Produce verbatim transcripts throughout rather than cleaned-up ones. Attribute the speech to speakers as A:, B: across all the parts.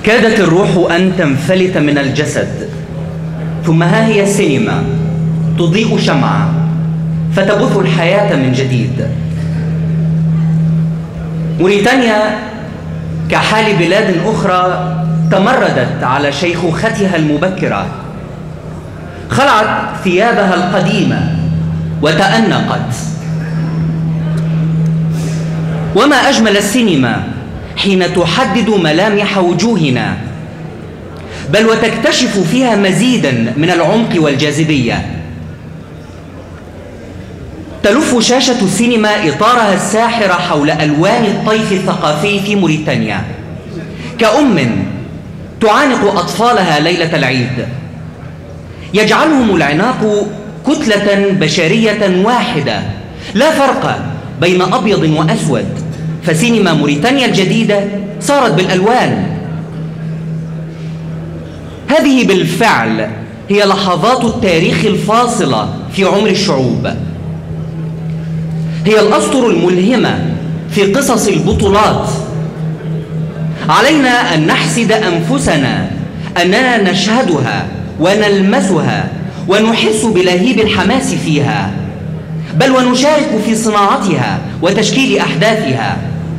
A: كادت الروح أن تنفلت من الجسد، ثم ها هي السينما تضيء شمعة فتبث الحياة من جديد. موريتانيا كحال بلاد أخرى تمردت على شيخوختها المبكرة، خلعت ثيابها القديمة وتأنقت. وما أجمل السينما حين تحدد ملامح وجوهنا، بل وتكتشف فيها مزيداً من العمق والجاذبية. تلف شاشة السينما إطارها الساحر حول ألوان الطيف الثقافي في موريتانيا، كأم تعانق أطفالها ليلة العيد، يجعلهم العناق كتلة بشرية واحدة، لا فرق بين أبيض وأسود، فسينما موريتانيا الجديدة صارت بالألوان. هذه بالفعل هي لحظات التاريخ الفاصلة في عمر الشعوب، هي الأسطر الملهمة في قصص البطولات. علينا أن نحسد أنفسنا أننا نشهدها ونلمسها ونحس بلهيب الحماس فيها، بل ونشارك في صناعتها وتشكيل أحداثها.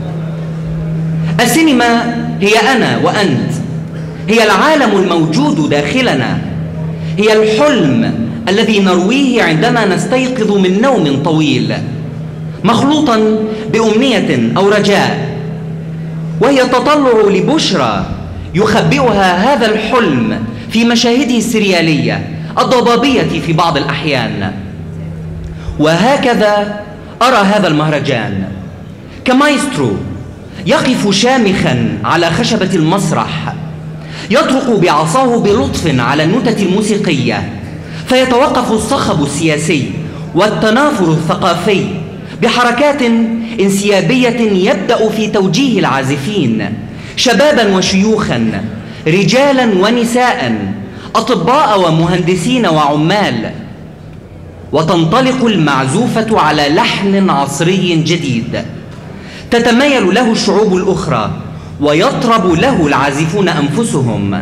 A: السينما هي أنا وأنت، هي العالم الموجود داخلنا، هي الحلم الذي نرويه عندما نستيقظ من نوم طويل مخلوطا بأمنية أو رجاء، وهي تطلع لبشرى يخبئها هذا الحلم في مشاهده السريالية الضبابية في بعض الأحيان. وهكذا أرى هذا المهرجان كمايسترو يقف شامخا على خشبة المسرح، يطرق بعصاه بلطف على النوتة الموسيقية، فيتوقف الصخب السياسي والتنافر الثقافي بحركات انسيابية يبدأ في توجيه العازفين، شبابا وشيوخا، رجالا ونساء، أطباء ومهندسين وعمال، وتنطلق المعزوفة على لحن عصري جديد تتمايل له الشعوب الأخرى ويطرب له العازفون أنفسهم.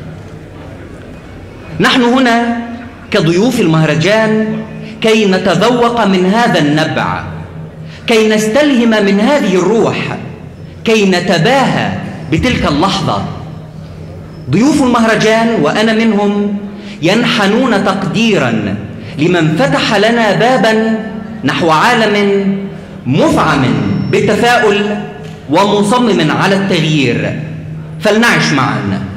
A: نحن هنا كضيوف المهرجان كي نتذوق من هذا النبع، كي نستلهم من هذه الروح، كي نتباهى بتلك اللحظة. ضيوف المهرجان وأنا منهم ينحنون تقديراً لمن فتح لنا باباً نحو عالم مفعم بالتفاؤل ومصمم على التغيير. فلنعش معاً.